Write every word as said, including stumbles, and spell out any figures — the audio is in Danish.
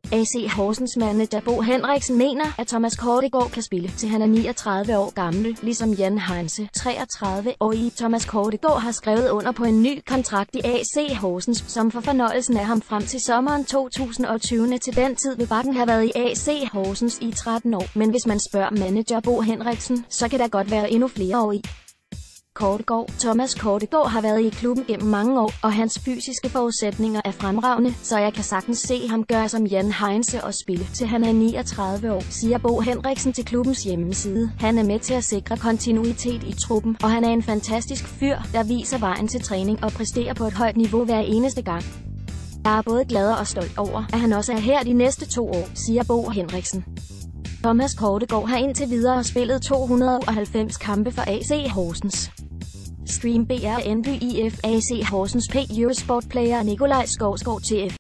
A C Horsens manager Bo Henriksen mener, at Thomas Kortegaard kan spille, til han er niogtredive år gammel, ligesom Jan Heinze, treogtredive år. Thomas Kortegaard har skrevet under på en ny kontrakt i A C Horsens, som får fornøjelsen af ham frem til sommeren to tusind og tyve. Til den tid vil Bakken have været i A C Horsens i tretten år, men hvis man spørger manager Bo Henriksen, så kan der godt være endnu flere år i. Kortegaard. Thomas Kortegaard har været i klubben gennem mange år, og hans fysiske forudsætninger er fremragende, så jeg kan sagtens se ham gøre som Jan Heinze og spille, til han er niogtredive år, siger Bo Henriksen til klubbens hjemmeside. Han er med til at sikre kontinuitet i truppen, og han er en fantastisk fyr, der viser vejen til træning og præsterer på et højt niveau hver eneste gang. Jeg er både glad og stolt over, at han også er her de næste to år, siger Bo Henriksen. Thomas Kortegaard har indtil videre spillet to hundrede og halvfems kampe for A C Horsens. Stream B R N B I F A C Horsens P Eurosport Player Nikolaj Skovsgaard T F